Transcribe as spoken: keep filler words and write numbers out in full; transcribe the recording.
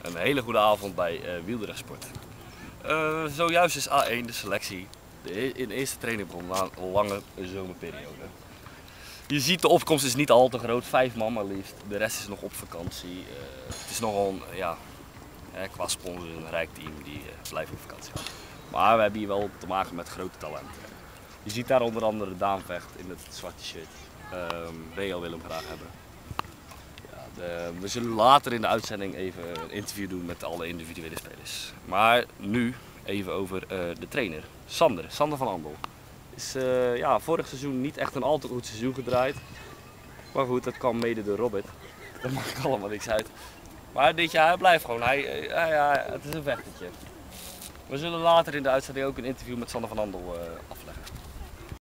Een hele goede avond bij uh, Wielrensport. Uh, zojuist is A één de selectie de, in de eerste training begon na een lange zomerperiode. Je ziet de opkomst is niet al te groot, vijf man maar liefst. De rest is nog op vakantie. Uh, het is nogal een, ja, qua sponsor een rijk team die uh, blijft op vakantie. Maar we hebben hier wel te maken met grote talenten. Je ziet daar onder andere Daan Vecht in het zwarte shirt. Um, Real wil hem graag hebben. De, we zullen later in de uitzending even een interview doen met alle individuele spelers. Maar nu even over uh, de trainer, Sander, Sander van Andel. Is uh, ja, vorig seizoen niet echt een al te goed seizoen gedraaid. Maar goed, dat kwam mede door Robert. Daar maakt allemaal niks uit. Maar dit jaar hij blijft gewoon, hij, uh, ja, het is een vechtertje. We zullen later in de uitzending ook een interview met Sander van Andel uh, afleggen.